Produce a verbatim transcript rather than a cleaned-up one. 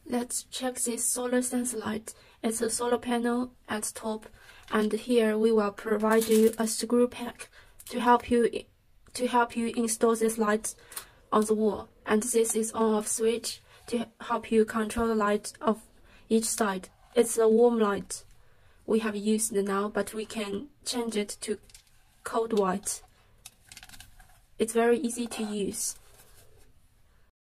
Let's check this solar sense light. It's a solar panel at the top, and here we will provide you a screw pack to help you to help you install this light on the wall. And this is on-off switch to help you control the light of each side. It's a warm light we have used now, but we can change it to cold white. It's very easy to use.